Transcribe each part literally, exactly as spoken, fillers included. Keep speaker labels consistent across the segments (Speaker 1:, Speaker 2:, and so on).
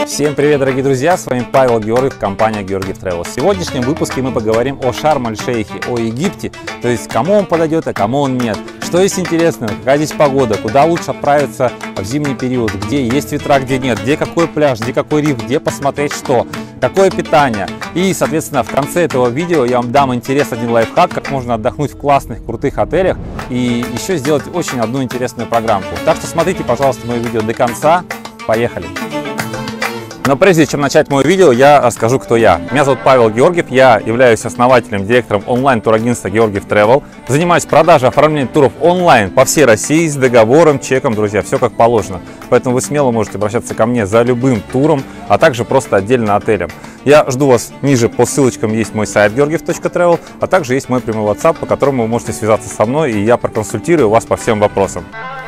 Speaker 1: Всем привет, дорогие друзья, с вами Павел Георгиев, компания Георгиев Travel. В сегодняшнем выпуске мы поговорим о Шарм-эль-Шейхе, о Египте, то есть кому он подойдет, а кому он нет. Что есть интересного, какая здесь погода, куда лучше отправиться в зимний период, где есть ветра, где нет, где какой пляж, где какой риф, где посмотреть что, какое питание. И, соответственно, в конце этого видео я вам дам интересный один лайфхак, как можно отдохнуть в классных, крутых отелях и еще сделать очень одну интересную программку. Так что смотрите, пожалуйста, мое видео до конца. Поехали! Но прежде чем начать мое видео, я расскажу, кто я. Меня зовут Павел Георгиев, я являюсь основателем, директором онлайн-турагентства Георгиев Travel. Занимаюсь продажей, оформлением туров онлайн по всей России с договором, чеком, друзья, все как положено. Поэтому вы смело можете обращаться ко мне за любым туром, а также просто отдельно отелем. Я жду вас ниже, по ссылочкам есть мой сайт георгиев точка travel, а также есть мой прямой WhatsApp, по которому вы можете связаться со мной, и я проконсультирую вас по всем вопросам.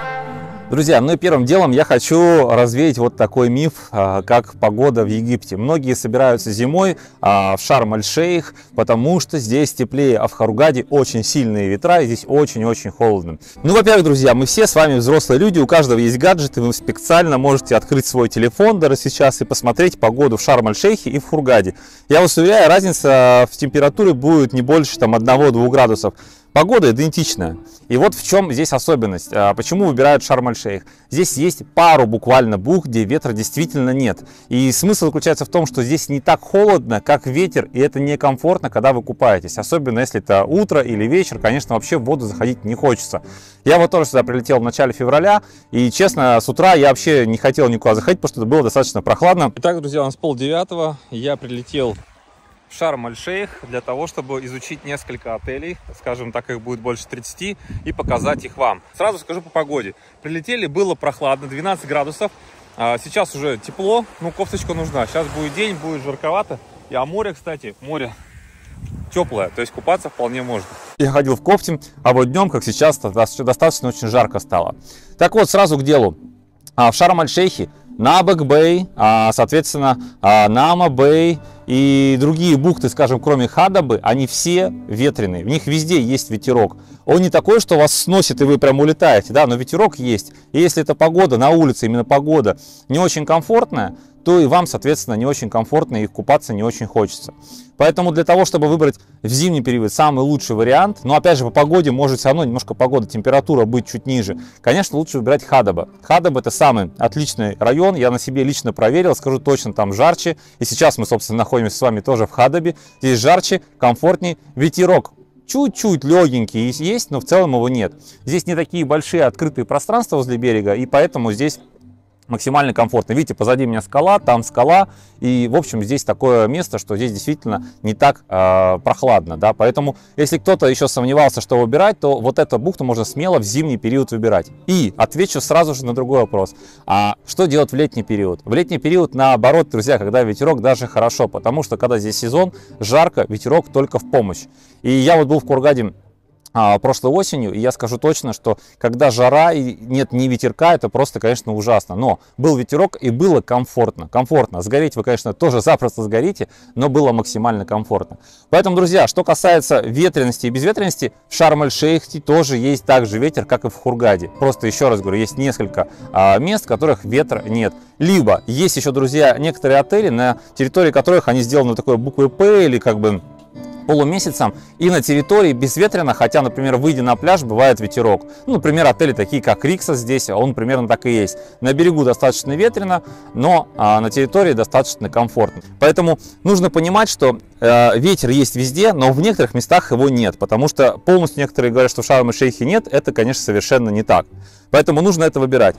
Speaker 1: Друзья, ну и первым делом я хочу развеять вот такой миф, как погода в Египте. Многие собираются зимой в Шарм-эль-Шейх, потому что здесь теплее, а в Хургаде очень сильные ветра и здесь очень-очень холодно. Ну, во-первых, друзья, мы все с вами взрослые люди, у каждого есть гаджеты, вы специально можете открыть свой телефон даже сейчас и посмотреть погоду в Шарм-эль-Шейхе и в Хургаде. Я вас уверяю, разница в температуре будет не больше там одного-двух градусов. Погода идентичная. И вот в чем здесь особенность. Почему выбирают Шарм-эль-Шейх? Здесь есть пару буквально бухт, где ветра действительно нет. И смысл заключается в том, что здесь не так холодно, как ветер, и это некомфортно, когда вы купаетесь. Особенно если это утро или вечер, конечно, вообще в воду заходить не хочется. Я вот тоже сюда прилетел в начале февраля, и честно, с утра я вообще не хотел никуда заходить, потому что это было достаточно прохладно. Итак, друзья, у нас полдевятого, я прилетел в Шарм-эль-Шейх для того, чтобы изучить несколько отелей, скажем так, их будет больше тридцати, и показать их вам. Сразу скажу по погоде. Прилетели, было прохладно, двенадцать градусов, сейчас уже тепло, ну кофточка нужна. Сейчас будет день, будет жарковато, и а море, кстати, море теплое, то есть купаться вполне можно. Я ходил в кофте, а вот днем, как сейчас, достаточно очень жарко стало. Так вот, сразу к делу. В Шарм-эль-Шейхе Набек-бэй, соответственно, Нама-бэй и другие бухты, скажем, кроме Хадабы, они все ветреные. В них везде есть ветерок. Он не такой, что вас сносит и вы прям улетаете, да, но ветерок есть. И если эта погода на улице, именно погода, не очень комфортная, то и вам, соответственно, не очень комфортно и купаться не очень хочется. Поэтому для того, чтобы выбрать в зимний период самый лучший вариант, но опять же по погоде может все равно немножко погода, температура быть чуть ниже, конечно, лучше выбирать Хадаба. Хадаба — это самый отличный район, я на себе лично проверил, скажу точно, там жарче. И сейчас мы, собственно, находимся с вами тоже в Хадабе. Здесь жарче, комфортней, ветерок чуть-чуть легенький есть, но в целом его нет. Здесь не такие большие открытые пространства возле берега, и поэтому здесь максимально комфортно. Видите, позади меня скала, там скала, и в общем здесь такое место, что здесь действительно не так э, прохладно, да, поэтому если кто-то еще сомневался, что выбирать, то вот эту бухту можно смело в зимний период выбирать. И отвечу сразу же на другой вопрос: а что делать в летний период? В летний период, наоборот, друзья, когда ветерок, даже хорошо, потому что когда здесь сезон, жарко, ветерок только в помощь. И я вот был в Хургаде А, прошлой осенью, и я скажу точно, что когда жара и нет ни ветерка, это просто, конечно, ужасно. Но был ветерок и было комфортно. Комфортно. Сгореть вы, конечно, тоже запросто сгорите, но было максимально комфортно. Поэтому, друзья, что касается ветренности и безветренности, в Шарм-эль-Шейхе тоже есть также ветер, как и в Хургаде. Просто еще раз говорю, есть несколько а, мест, в которых ветра нет. Либо есть еще, друзья, некоторые отели, на территории которых они сделаны такой буквой П или как бы полумесяцем, и на территории безветренно, хотя, например, выйдя на пляж, бывает ветерок. Ну, например, отели такие, как Риксос здесь, он примерно так и есть. На берегу достаточно ветрено, но а, на территории достаточно комфортно. Поэтому нужно понимать, что э, ветер есть везде, но в некоторых местах его нет, потому что полностью некоторые говорят, что в Шарм-эль-Шейхе нет, это, конечно, совершенно не так. Поэтому нужно это выбирать.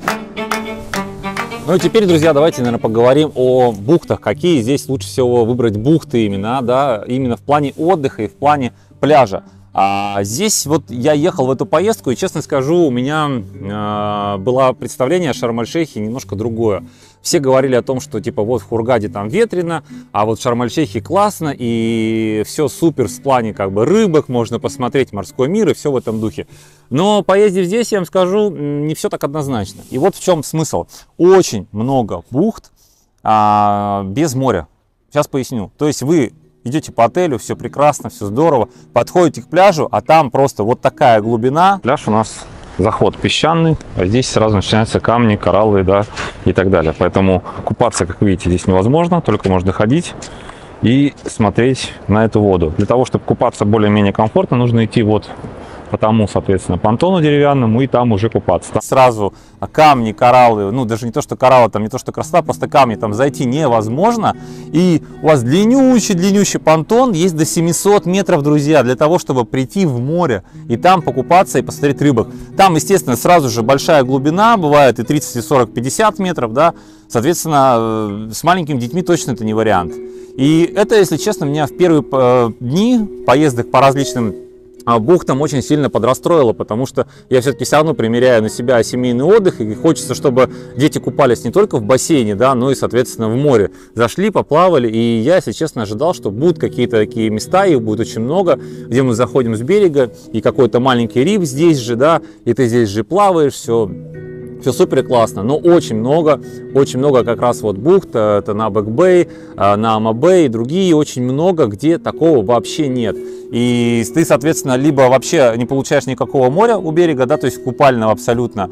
Speaker 1: Ну и теперь, друзья, давайте, наверное, поговорим о бухтах. Какие здесь лучше всего выбрать бухты именно, да, именно в плане отдыха и в плане пляжа. А здесь вот я ехал в эту поездку, и, честно скажу, у меня э, было представление о Шарм-эль-Шейхе немножко другое. Все говорили о том, что типа вот в Хургаде там ветрено, а вот в Шарм-эль-Шейхе классно, и все супер в плане как бы рыбок, можно посмотреть морской мир и все в этом духе. Но поездив здесь, я вам скажу, не все так однозначно. И вот в чем смысл. Очень много бухт а, без моря. Сейчас поясню. То есть вы идете по отелю, все прекрасно, все здорово, подходите к пляжу, а там просто вот такая глубина. Пляж у нас заход песчаный, а здесь сразу начинаются камни, кораллы, да, и так далее. Поэтому купаться, как видите, здесь невозможно, только можно ходить и смотреть на эту воду. Для того, чтобы купаться более-менее комфортно, нужно идти вот по тому, соответственно, понтону деревянному и там уже купаться. Там сразу камни, кораллы, ну даже не то, что кораллы, там не то, что красота, просто камни, там зайти невозможно. И у вас длиннющий-длиннющий понтон, есть до семисот метров, друзья, для того, чтобы прийти в море и там покупаться и посмотреть рыбок. Там, естественно, сразу же большая глубина, бывает и тридцать, и сорок, пятьдесят метров, да, соответственно, с маленькими детьми точно это не вариант. И это, если честно, меня в первые дни поездок по различным бухтам очень сильно подрастроило, потому что я все-таки все равно примеряю на себя семейный отдых, и хочется, чтобы дети купались не только в бассейне, да, но и, соответственно, в море. Зашли, поплавали, и я, если честно, ожидал, что будут какие-то такие места, их будет очень много, где мы заходим с берега, и какой-то маленький риф здесь же, да, и ты здесь же плаваешь, все... Все супер классно, но очень много, очень много как раз вот бухт, это на Бэк-Бэй, на Ама-Бэй и другие, очень много, где такого вообще нет. И ты, соответственно, либо вообще не получаешь никакого моря у берега, да, то есть купального абсолютно,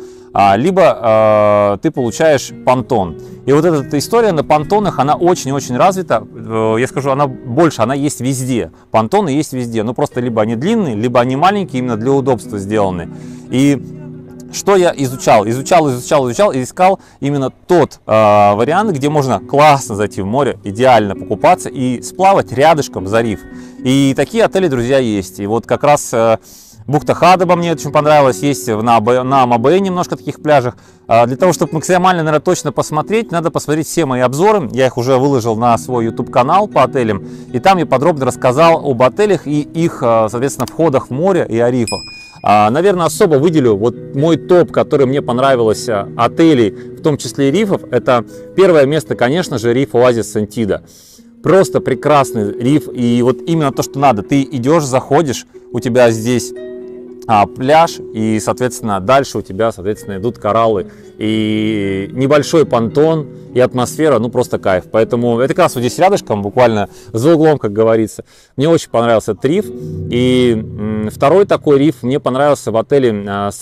Speaker 1: либо э, ты получаешь понтон. И вот эта история на понтонах, она очень-очень развита, я скажу, она больше, она есть везде. Понтоны есть везде, ну просто либо они длинные, либо они маленькие, именно для удобства сделаны. И что я изучал? Изучал, изучал, изучал и искал именно тот э, вариант, где можно классно зайти в море, идеально покупаться и сплавать рядышком за риф. И такие отели, друзья, есть. И вот как раз э, бухта Хадоба мне очень понравилась, есть на, на Ама-Бэй немножко таких пляжах. Э, для того, чтобы максимально, наверное, точно посмотреть, надо посмотреть все мои обзоры. Я их уже выложил на свой YouTube-канал по отелям. И там я подробно рассказал об отелях и их, э, соответственно, входах в море и о рифах. Наверное, особо выделю вот мой топ, который мне понравилось отелей, в том числе и рифов. Это первое место, конечно же, риф Оазис Сантида. Просто прекрасный риф, и вот именно то, что надо. Ты идешь, заходишь, у тебя здесь а, пляж, и, соответственно, дальше у тебя, соответственно, идут кораллы, и небольшой понтон, и атмосфера, ну, просто кайф. Поэтому это как раз вот здесь рядышком, буквально за углом, как говорится. Мне очень понравился этот риф. И второй такой риф мне понравился в отеле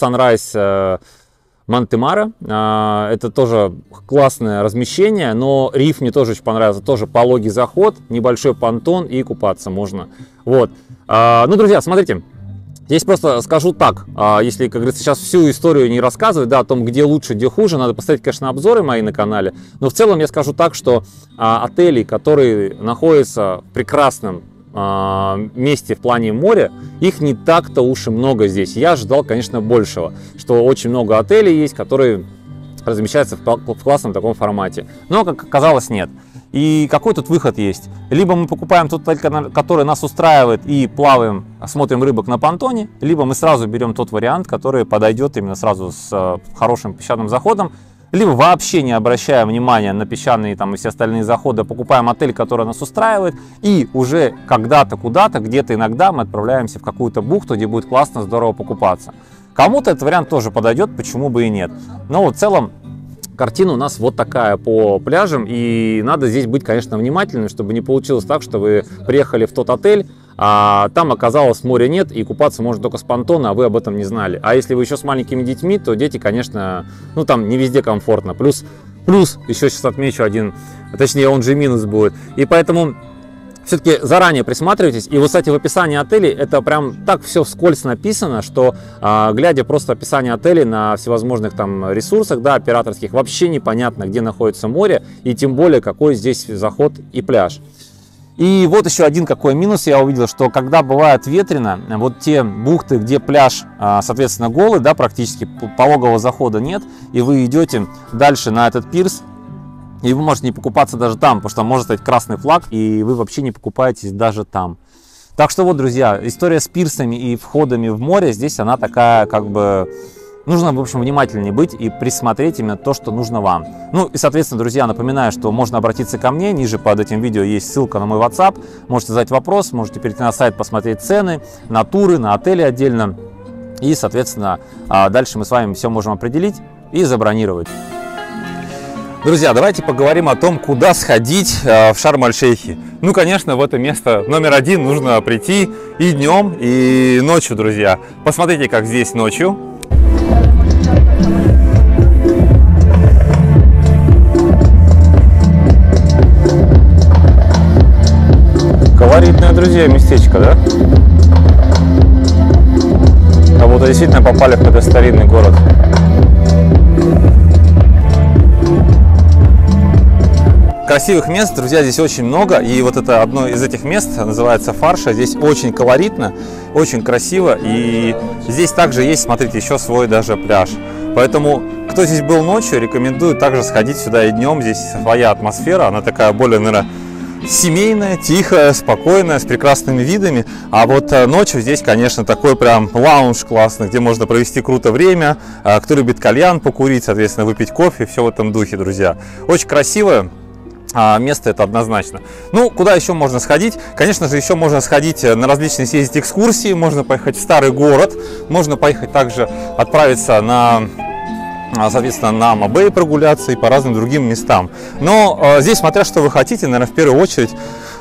Speaker 1: Sunrise Монте-Маро. Это тоже классное размещение, но риф мне тоже очень понравился. Тоже пологий заход, небольшой понтон, и купаться можно. Вот. Ну, друзья, смотрите. Здесь просто скажу так, если, как говорится, сейчас всю историю не рассказывать, да, о том, где лучше, где хуже, надо посмотреть, конечно, обзоры мои на канале, но в целом я скажу так, что а, отели, которые находятся в прекрасном а, месте в плане моря, их не так-то уж и много здесь. Я ожидал, конечно, большего, что очень много отелей есть, которые размещаются в, в классном таком формате, но, как оказалось, нет. И какой тут выход есть? Либо мы покупаем тот отель, который нас устраивает, и плаваем, смотрим рыбок на понтоне, либо мы сразу берем тот вариант, который подойдет именно сразу с хорошим песчаным заходом, либо вообще не обращая внимания на песчаные там и все остальные заходы, покупаем отель, который нас устраивает, и уже когда-то, куда-то, где-то иногда мы отправляемся в какую-то бухту, где будет классно, здорово покупаться. Кому-то этот вариант тоже подойдет, почему бы и нет. Но в целом картина у нас вот такая по пляжам, и надо здесь быть, конечно, внимательным, чтобы не получилось так, что вы приехали в тот отель, а там оказалось моря нет, и купаться можно только с понтона, а вы об этом не знали. А если вы еще с маленькими детьми, то дети, конечно, ну там не везде комфортно. Плюс, плюс еще сейчас отмечу один, точнее он же минус будет. И поэтому все-таки заранее присматривайтесь. И вот, кстати, в описании отелей это прям так все вскользь написано, что а, глядя просто описание отелей на всевозможных там ресурсах, да, операторских, вообще непонятно, где находится море, и тем более какой здесь заход и пляж. И вот еще один какой минус я увидел, что когда бывает ветрено, вот те бухты, где пляж, соответственно, голый, да, практически пологого захода нет, и вы идете дальше на этот пирс, и вы можете не покупаться даже там, потому что может стать красный флаг, и вы вообще не покупаетесь даже там. Так что вот, друзья, история с пирсами и входами в море, здесь она такая, как бы, нужно, в общем, внимательнее быть и присмотреть именно то, что нужно вам. Ну и, соответственно, друзья, напоминаю, что можно обратиться ко мне, ниже под этим видео есть ссылка на мой WhatsApp, можете задать вопрос, можете перейти на сайт, посмотреть цены, на туры, на отели отдельно, и, соответственно, дальше мы с вами все можем определить и забронировать. Друзья, давайте поговорим о том, куда сходить в Шарм-эль-Шейхе. Ну, конечно, в это место номер один нужно прийти и днем, и ночью, друзья. Посмотрите, как здесь ночью. колоритное, друзья, местечко, да? Как будто действительно попали в какой-то старинный город. Красивых мест, друзья, здесь очень много, и вот это одно из этих мест называется Фарша. Здесь очень колоритно, очень красиво, и здесь также есть, смотрите, еще свой даже пляж. Поэтому, кто здесь был ночью, рекомендую также сходить сюда и днем. Здесь своя атмосфера, она такая более, наверное, семейная, тихая, спокойная, с прекрасными видами. А вот ночью здесь, конечно, такой прям лаунж классный, где можно провести круто время. Кто любит кальян покурить, соответственно, выпить кофе, все в этом духе, друзья. Очень красивое место, это однозначно. Ну, куда еще можно сходить? Конечно же, еще можно сходить на различные съездить экскурсии, можно поехать в старый город, можно поехать также отправиться на, соответственно, на Мабей прогуляться и по разным другим местам. Но э, здесь, смотря что вы хотите, наверное, в первую очередь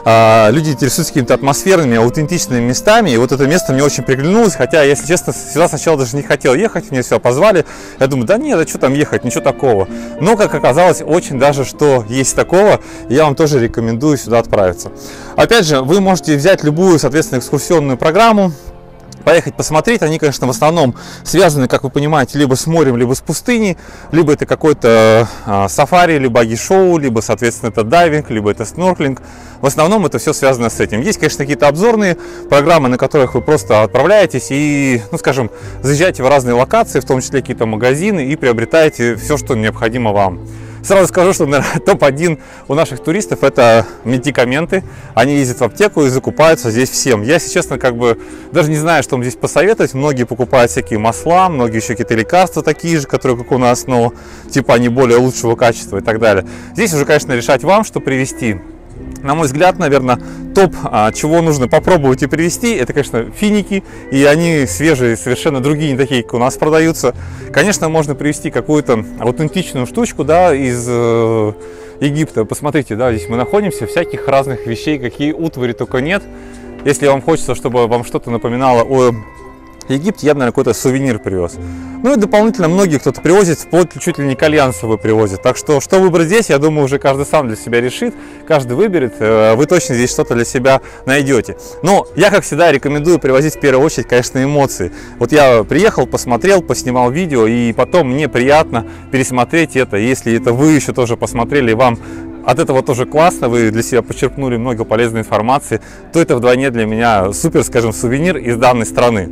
Speaker 1: э, люди интересуются какими-то атмосферными, аутентичными местами. И вот это место мне очень приглянулось, хотя, если честно, сюда сначала даже не хотел ехать, мне все позвали. Я думаю, да нет, да что там ехать, ничего такого. Но, как оказалось, очень даже что есть такого, я вам тоже рекомендую сюда отправиться. Опять же, вы можете взять любую, соответственно, экскурсионную программу, поехать посмотреть. Они, конечно, в основном связаны, как вы понимаете, либо с морем, либо с пустыней, либо это какой-то э, сафари, либо баги-шоу, либо, соответственно, это дайвинг, либо это снорклинг. В основном это все связано с этим. Есть, конечно, какие-то обзорные программы, на которых вы просто отправляетесь и, ну, скажем, заезжаете в разные локации, в том числе какие-то магазины, и приобретаете все, что необходимо вам. Сразу скажу, что топ один у наших туристов — это медикаменты. Они ездят в аптеку и закупаются здесь всем. Я, если честно, как бы даже не знаю, что вам здесь посоветовать. Многие покупают всякие масла, многие еще какие-то лекарства такие же, которые как у нас, но типа они более лучшего качества и так далее. Здесь уже, конечно, решать вам, что привезти. На мой взгляд, наверное, топ, чего нужно попробовать и привезти, это, конечно, финики. И они свежие, совершенно другие, не такие, как у нас продаются. Конечно, можно привезти какую-то аутентичную штучку, да, из э, Египта. Посмотрите, да, здесь мы находимся, всяких разных вещей, какие утвари только нет. Если вам хочется, чтобы вам что-то напоминало о Египте, я бы, наверное, какой-то сувенир привез. Ну и дополнительно многие кто-то привозит, вплоть чуть ли не кальян с собой привозит. Так что, что выбрать здесь, я думаю, уже каждый сам для себя решит, каждый выберет, вы точно здесь что-то для себя найдете. Но я, как всегда, рекомендую привозить в первую очередь, конечно, эмоции. Вот я приехал, посмотрел, поснимал видео, и потом мне приятно пересмотреть это. Если это вы еще тоже посмотрели, и вам от этого тоже классно, вы для себя почерпнули много полезной информации, то это вдвойне для меня супер, скажем, сувенир из данной страны.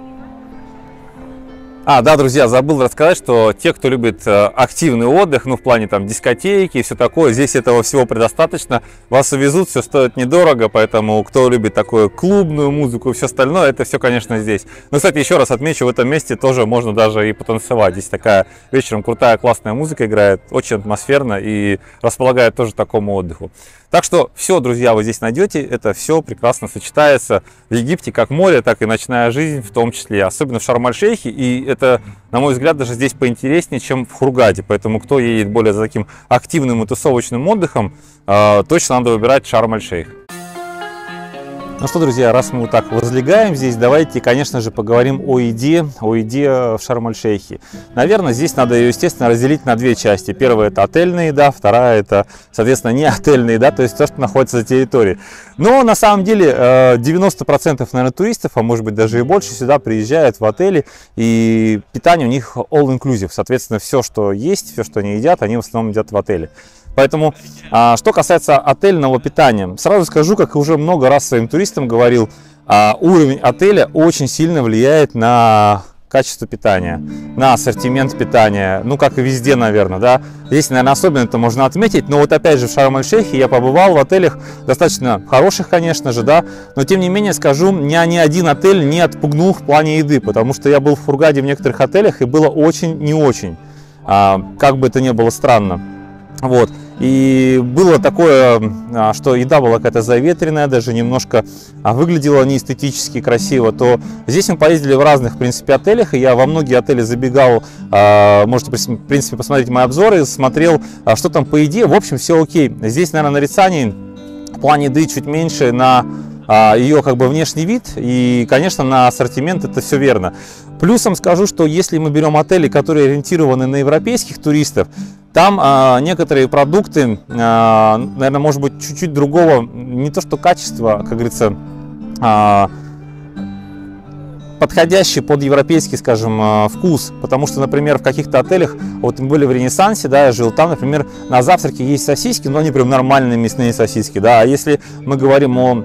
Speaker 1: А, да, друзья, забыл рассказать, что те, кто любит э, активный отдых, ну, в плане там дискотеки и все такое, здесь этого всего предостаточно. Вас увезут, все стоит недорого, поэтому кто любит такую клубную музыку и все остальное, это все, конечно, здесь. Ну, кстати, еще раз отмечу, в этом месте тоже можно даже и потанцевать. Здесь такая вечером крутая, классная музыка играет, очень атмосферно и располагает тоже к такому отдыху. Так что все, друзья, вы здесь найдете, это все прекрасно сочетается в Египте, как море, так и ночная жизнь в том числе, особенно в Шарм-эль-Шейхе, и это, на мой взгляд, даже здесь поинтереснее, чем в Хургаде, поэтому кто едет более за таким активным и тусовочным отдыхом, точно надо выбирать Шарм-эль-Шейх. Ну что, друзья, раз мы вот так возлегаем здесь, давайте, конечно же, поговорим о еде, о еде в Шарм-эль-Шейхе. Наверное, здесь надо ее, естественно, разделить на две части. Первая — это отельная еда, вторая — это, соответственно, не отельная еда, то есть то, что находится за территорией. Но на самом деле девяносто процентов, наверное, туристов, а может быть даже и больше, сюда приезжают в отели, и питание у них all-inclusive. Соответственно, все, что есть, все, что они едят, они в основном едят в отеле. Поэтому, что касается отельного питания, сразу скажу, как и уже много раз своим туристам говорил, уровень отеля очень сильно влияет на качество питания, на ассортимент питания, ну, как и везде, наверное, да. Здесь, наверное, особенно это можно отметить, но вот опять же в Шарм-эль-Шейхе я побывал в отелях достаточно хороших, конечно же, да, но тем не менее скажу, меня ни один отель не отпугнул в плане еды, потому что я был в Хургаде в некоторых отелях и было очень не очень, как бы это ни было странно. Вот. И было такое, что еда была какая-то заветренная, даже немножко выглядела не эстетически красиво. То здесь мы поездили в разных, в принципе, отелях, и я во многие отели забегал, можете, в принципе, посмотреть мои обзоры, смотрел, что там по еде. В общем, все окей. Здесь, наверное, нарицаний в плане еды чуть меньше на ее как бы внешний вид, и, конечно, на ассортимент это все верно. Плюсом скажу, что если мы берем отели, которые ориентированы на европейских туристов, там а, некоторые продукты, а, наверное, может быть, чуть-чуть другого, не то что качества, как говорится, а, подходящий под европейский, скажем, вкус. Потому что, например, в каких-то отелях, вот мы были в Ренессансе, да, я жил там, например, на завтраке есть сосиски, но они прям нормальные мясные сосиски, да. А если мы говорим о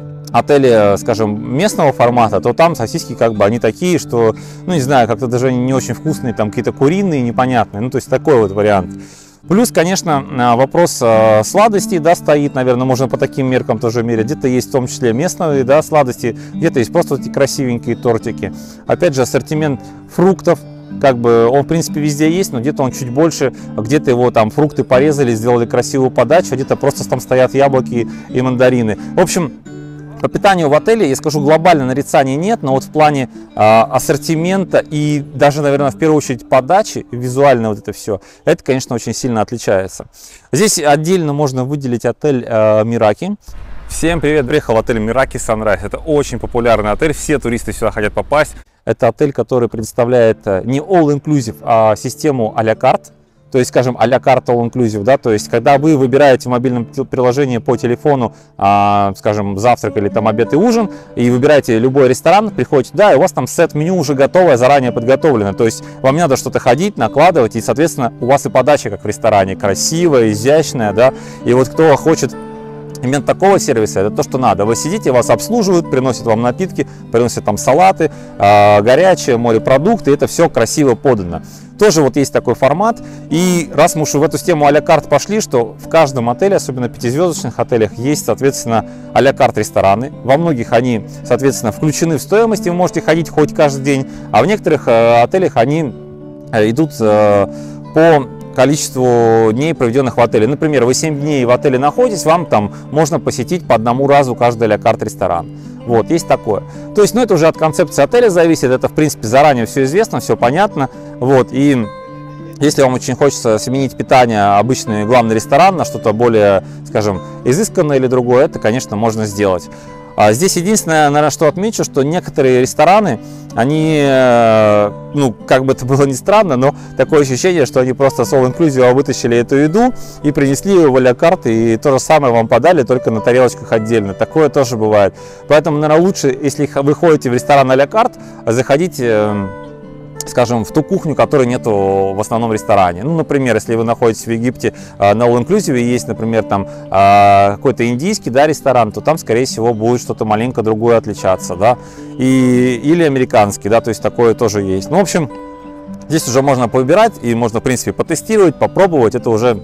Speaker 1: отеле, скажем, местного формата, то там сосиски как бы они такие, что, ну не знаю, как-то даже не очень вкусные, там какие-то куриные, непонятные, ну то есть такой вот вариант. Плюс, конечно, вопрос сладостей, да, стоит, наверное, можно по таким меркам тоже мерить. Где-то есть в том числе местные, да, сладости, где-то есть просто эти красивенькие тортики. Опять же, ассортимент фруктов, как бы он в принципе везде есть, но где-то он чуть больше, где-то его там фрукты порезали, сделали красивую подачу, а где-то просто там стоят яблоки и мандарины. В общем, по питанию в отеле, я скажу, глобально нарицаний нет, но вот в плане э, ассортимента и даже, наверное, в первую очередь подачи, визуально вот это все, это, конечно, очень сильно отличается. Здесь отдельно можно выделить отель э, Мираки. Всем привет! Приехал в отель Мираки Sunrise. Это очень популярный отель, все туристы сюда хотят попасть. Это отель, который предоставляет не all-inclusive, а систему а-ля карт. То есть, скажем, а-ля карта all-inclusive, да, то есть, когда вы выбираете в мобильном приложении по телефону, а, скажем, завтрак или там обед и ужин, и выбираете любой ресторан, приходите, да, и у вас там сет-меню уже готовое, заранее подготовлено, то есть, вам не надо что-то ходить, накладывать, и, соответственно, у вас и подача, как в ресторане, красивая, изящная, да, и вот кто хочет именно такого сервиса, это то, что надо. Вы сидите, вас обслуживают, приносят вам напитки, приносят там салаты, э, горячее, морепродукты, это все красиво подано. Тоже вот есть такой формат. И раз мы уж в эту систему а-ля карт пошли, что в каждом отеле, особенно пятизвездочных отелях, есть, соответственно, а-ля карт рестораны. Во многих они, соответственно, включены в стоимость, и вы можете ходить хоть каждый день. А в некоторых э, отелях они э, идут э, по количеству дней, проведенных в отеле. Например, вы семь дней в отеле находитесь, вам там можно посетить по одному разу каждый а-ля карт ресторан. Вот, есть такое. То есть, ну, это уже от концепции отеля зависит, это, в принципе, заранее все известно, все понятно. Вот, и если вам очень хочется сменить питание, обычный главный ресторан на что-то более, скажем, изысканное или другое, это, конечно, можно сделать. А здесь единственное, наверное, что отмечу, что некоторые рестораны, они, ну, как бы это было ни странно, но такое ощущение, что они просто с all-inclusive вытащили эту еду и принесли ее в а-ля карт, и то же самое вам подали, только на тарелочках отдельно. Такое тоже бывает. Поэтому, наверное, лучше, если вы ходите в ресторан а-ля карт, заходить, скажем, в ту кухню, которой нету в основном ресторане. Ну, например, если вы находитесь в Египте э, на all-inclusive, есть, например, там э, какой-то индийский, да, ресторан, то там, скорее всего, будет что-то маленько другое отличаться, да, и, или американский, да, то есть такое тоже есть. Ну, в общем, здесь уже можно повыбирать и можно, в принципе, потестировать, попробовать, это уже,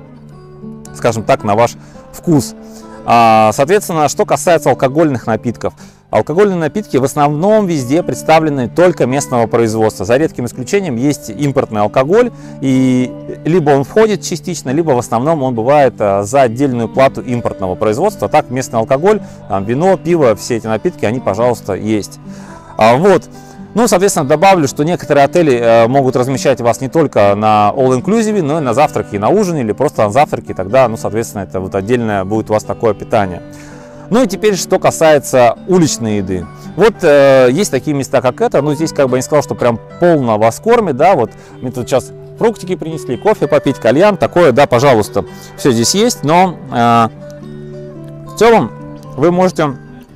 Speaker 1: скажем так, на ваш вкус. А, соответственно, что касается алкогольных напитков. Алкогольные напитки в основном везде представлены только местного производства. За редким исключением есть импортный алкоголь, и либо он входит частично, либо в основном он бывает за отдельную плату импортного производства. Так, местный алкоголь, там, вино, пиво, все эти напитки, они, пожалуйста, есть. А, вот. Ну, соответственно, добавлю, что некоторые отели э, могут размещать вас не только на all-inclusive, но и на завтраки, и на ужин, или просто на завтраки. Тогда, ну, соответственно, это вот отдельное будет у вас такое питание. Ну и теперь, что касается уличной еды. Вот э, есть такие места, как это, но здесь как бы я не сказал, что прям полно вас кормит, да, вот мне тут сейчас фруктики принесли, кофе попить, кальян, такое, да, пожалуйста, все здесь есть, но э, в целом вы можете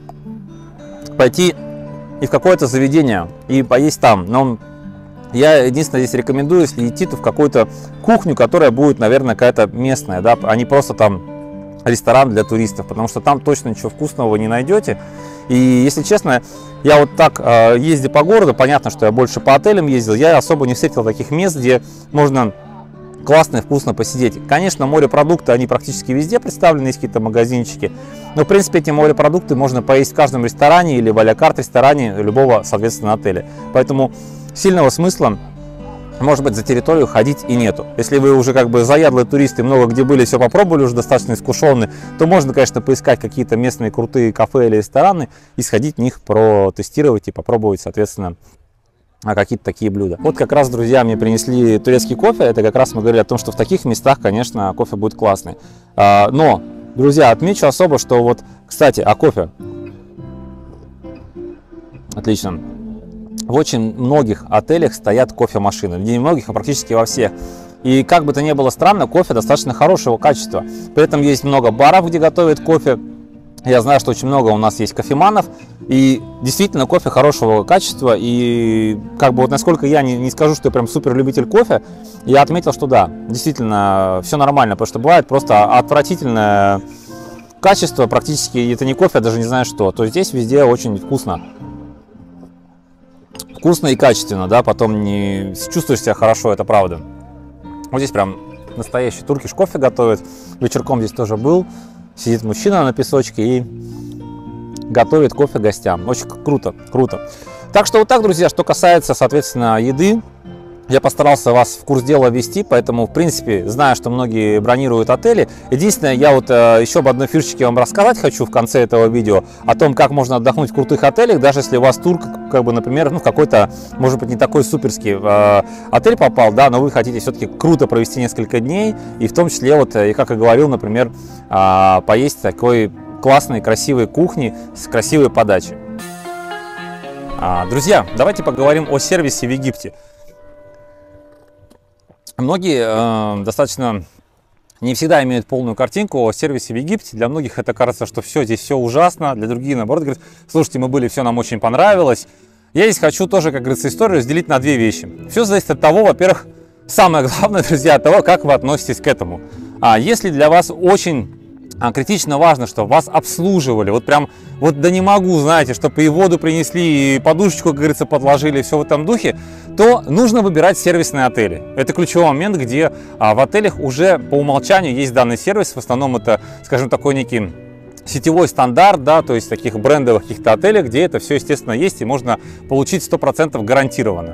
Speaker 1: пойти и в какое-то заведение и поесть там, но я единственное здесь рекомендую, если идти, то в какую-то кухню, которая будет, наверное, какая-то местная, да, а не просто там ресторан для туристов, потому что там точно ничего вкусного вы не найдете. И если честно, я вот так э, ездя по городу, понятно, что я больше по отелям ездил, я особо не встретил таких мест, где можно классно и вкусно посидеть. Конечно, морепродукты, они практически везде представлены, есть какие-то магазинчики, но в принципе эти морепродукты можно поесть в каждом ресторане или в а-ля карт ресторане любого, соответственно, отеля. Поэтому сильного смысла, может быть, за территорию ходить и нету. Если вы уже как бы заядлые туристы, много где были, все попробовали, уже достаточно искушенные, то можно, конечно, поискать какие-то местные крутые кафе или рестораны и сходить в них, протестировать и попробовать, соответственно, какие-то такие блюда. Вот как раз, друзья, мне принесли турецкий кофе. Это как раз мы говорили о том, что в таких местах, конечно, кофе будет классный. Но, друзья, отмечу особо, что вот, кстати, о кофе. Отлично. в очень многих отелях стоят кофемашины. Не в многих, а практически во всех. И как бы то ни было странно, кофе достаточно хорошего качества. При этом есть много баров, где готовят кофе. Я знаю, что очень много у нас есть кофеманов. И действительно кофе хорошего качества. И как бы вот насколько я не, не скажу, что я прям супер любитель кофе, я отметил, что да, действительно все нормально. Потому что бывает просто отвратительное качество, практически это не кофе, я даже не знаю что. То есть здесь везде очень вкусно. Вкусно и качественно, да, потом не чувствуешь себя хорошо, это правда. Вот здесь прям настоящий туркиш кофе готовит. Вечерком здесь тоже был. Сидит мужчина на песочке и готовит кофе гостям. Очень круто, круто. Так что вот так, друзья, что касается, соответственно, еды. Я постарался вас в курс дела ввести, поэтому, в принципе, знаю, что многие бронируют отели. Единственное, я вот э, еще об одной фишечке вам рассказать хочу в конце этого видео, о том, как можно отдохнуть в крутых отелях, даже если у вас тур, как бы, например, ну, какой-то, может быть, не такой суперский э, отель попал, да, но вы хотите все-таки круто провести несколько дней, и в том числе, вот, и как и говорил, например, э, поесть такой классной, красивой кухни с красивой подачей. А, друзья, давайте поговорим о сервисе в Египте. Многие э, достаточно не всегда имеют полную картинку о сервисе в Египте. Для многих это кажется, что все здесь все ужасно. Для других, наоборот, говорят, слушайте, мы были, все нам очень понравилось. Я здесь хочу тоже, как говорится, историю разделить на две вещи. Все зависит от того, во-первых, самое главное, друзья, от того, как вы относитесь к этому. А если для вас очень а, критично важно, чтобы вас обслуживали, вот прям, вот да не могу, знаете, чтобы и воду принесли, и подушечку, как говорится, подложили, все в этом духе, то нужно выбирать сервисные отели. Это ключевой момент, где а, в отелях уже по умолчанию есть данный сервис. В основном это, скажем, такой некий сетевой стандарт, да, то есть таких брендовых каких-то отелей, где это все, естественно, есть и можно получить сто процентов гарантированно.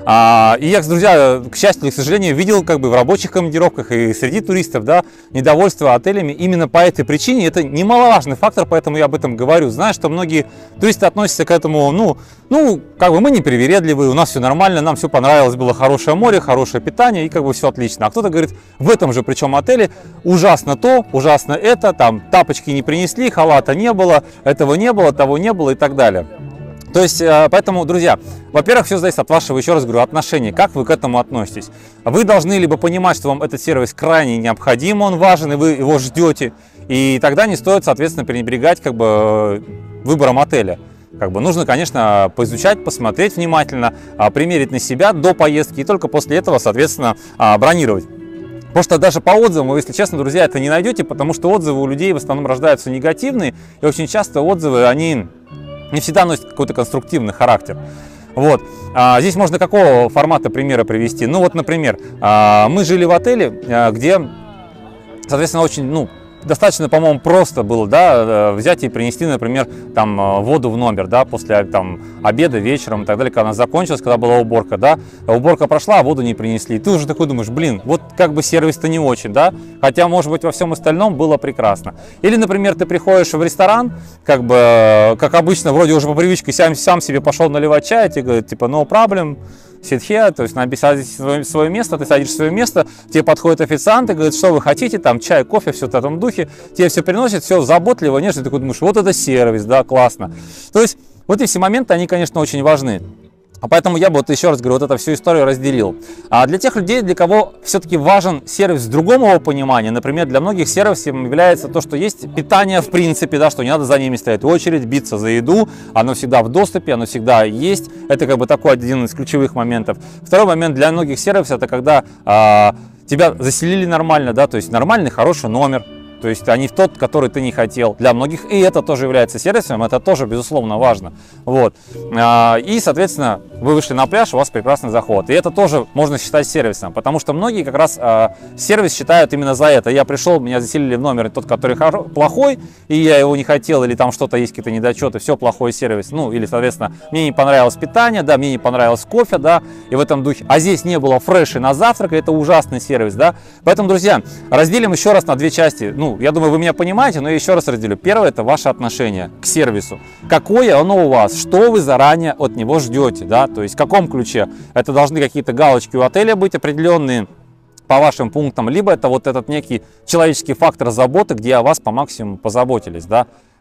Speaker 1: А, и я, друзья, к счастью или к сожалению, видел как бы в рабочих командировках и среди туристов, да, недовольство отелями именно по этой причине. Это немаловажный фактор, поэтому я об этом говорю. Знаю, что многие туристы относятся к этому, ну, ну, как бы мы не привередливые, у нас все нормально, нам все понравилось, было хорошее море, хорошее питание и как бы все отлично. А кто-то говорит, в этом же причем отеле ужасно то, ужасно это, там тапочки не принесли, халата не было, этого не было, того не было и так далее. То есть, поэтому, друзья, во-первых, все зависит от вашего, еще раз говорю, отношения, как вы к этому относитесь. Вы должны либо понимать, что вам этот сервис крайне необходим, он важен, и вы его ждете, и тогда не стоит, соответственно, пренебрегать как бы выбором отеля. Как бы нужно, конечно, поизучать, посмотреть внимательно, примерить на себя до поездки, и только после этого, соответственно, бронировать. Потому что даже по отзывам, вы, если честно, друзья, это не найдете, потому что отзывы у людей в основном рождаются негативные, и очень часто отзывы, они не всегда носят какой-то конструктивный характер. Вот. А, здесь можно какого формата примера привести? Ну вот, например, а, мы жили в отеле, а, где, соответственно, очень, ну, достаточно, по-моему, просто было, да, взять и принести, например, там воду в номер, да, после там обеда, вечером и так далее, когда она закончилась, когда была уборка, да, уборка прошла, а воду не принесли. И ты уже такой думаешь, блин, вот как бы сервис-то не очень, да, хотя, может быть, во всем остальном было прекрасно. Или, например, ты приходишь в ресторан, как бы, как обычно, вроде уже по привычке сам, сам себе пошел наливать чай, тебе говорят, типа, no problem, sit here, то есть садись в свое место, ты садишься в свое место, тебе подходит официант и говорит, что вы хотите, там чай, кофе, все в этом духе, тебе все приносят, все заботливо, нежно, ты такой думаешь, вот это сервис, да, классно. То есть вот эти все моменты, они, конечно, очень важны. А поэтому я бы, вот еще раз говорю, вот эту всю историю разделил. А для тех людей, для кого все-таки важен сервис с другого понимания, например, для многих сервисом является то, что есть питание в принципе, да, что не надо за ними стоять в очередь, биться за еду, оно всегда в доступе, оно всегда есть. Это как бы такой один из ключевых моментов. Второй момент для многих сервисов, это когда а, тебя заселили нормально, да, то есть нормальный, хороший номер. То есть, а не в тот, который ты не хотел. Для многих и это тоже является сервисом, это тоже, безусловно, важно. Вот. И, соответственно, вы вышли на пляж, у вас прекрасный заход. И это тоже можно считать сервисом, потому что многие как раз сервис считают именно за это. Я пришел, меня заселили в номер тот, который плохой, и я его не хотел, или там что-то есть, какие-то недочеты, все, плохой сервис. Ну, или, соответственно, мне не понравилось питание, да, мне не понравилось кофе, да, и в этом духе. А здесь не было фреши на завтрак, это ужасный сервис, да. Поэтому, друзья, разделим еще раз на две части. Ну, я думаю, вы меня понимаете, но я еще раз разделю. Первое – это ваше отношение к сервису. Какое оно у вас, что вы заранее от него ждете, да, то есть в каком ключе. Это должны какие-то галочки у отеля быть определенные по вашим пунктам, либо это вот этот некий человеческий фактор заботы, где о вас по максимуму позаботились, да.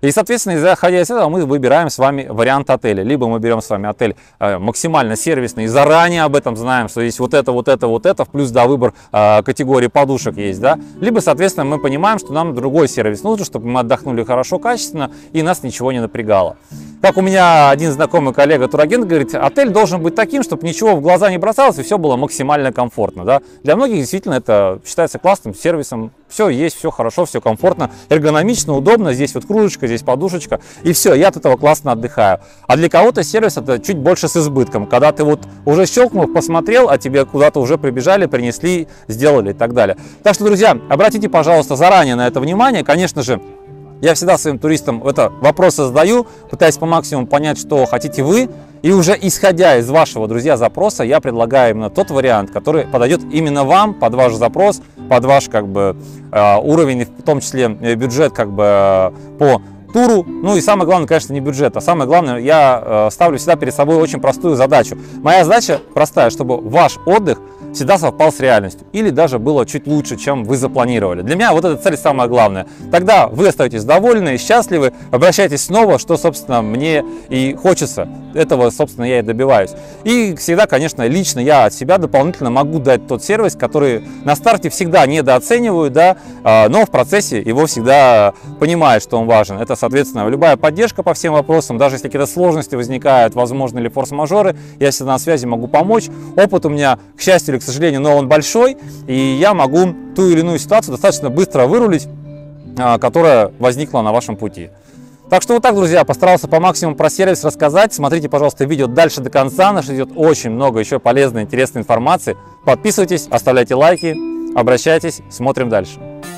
Speaker 1: И, соответственно, исходя из этого, мы выбираем с вами вариант отеля. Либо мы берем с вами отель э, максимально сервисный, и заранее об этом знаем, что есть вот это, вот это, вот это, плюс, да, выбор э, категории подушек есть, да. Либо, соответственно, мы понимаем, что нам другой сервис нужен, чтобы мы отдохнули хорошо, качественно, и нас ничего не напрягало. Как у меня один знакомый коллега, турагент, говорит, отель должен быть таким, чтобы ничего в глаза не бросалось, и все было максимально комфортно, да. Для многих действительно это считается классным сервисом. Все есть, все хорошо, все комфортно, эргономично, удобно. Здесь вот кружечка, здесь подушечка, и все, я от этого классно отдыхаю. А для кого-то сервис это чуть больше с избытком, когда ты вот уже щелкнул, посмотрел, а тебе куда-то уже прибежали, принесли, сделали и так далее. Так что, друзья, обратите, пожалуйста, заранее на это внимание. Конечно же, я всегда своим туристам это вопросы задаю, пытаясь по максимуму понять, что хотите вы. И уже исходя из вашего, друзья, запроса, я предлагаю именно тот вариант, который подойдет именно вам, под ваш запрос, под ваш как бы уровень, в том числе бюджет как бы по туру. Ну и самое главное, конечно, не бюджет, а самое главное, я ставлю всегда перед собой очень простую задачу. Моя задача простая, чтобы ваш отдых всегда совпал с реальностью или даже было чуть лучше, чем вы запланировали. Для меня вот эта цель самая главная. Тогда вы остаетесь довольны и счастливы, обращайтесь снова, что, собственно, мне и хочется. Этого, собственно, я и добиваюсь. И всегда, конечно, лично я от себя дополнительно могу дать тот сервис, который на старте всегда недооцениваю, да, но в процессе его всегда понимают, что он важен. Это, соответственно, любая поддержка по всем вопросам, даже если какие-то сложности возникают, возможно, или форс-мажоры, я всегда на связи могу помочь. Опыт у меня, к счастью или к сожалению, но он большой, и я могу ту или иную ситуацию достаточно быстро вырулить, которая возникла на вашем пути. Так что вот так, друзья, постарался по максимуму про сервис рассказать. Смотрите, пожалуйста, видео дальше до конца. Нас ждет очень много еще полезной, интересной информации. Подписывайтесь, оставляйте лайки, обращайтесь, смотрим дальше.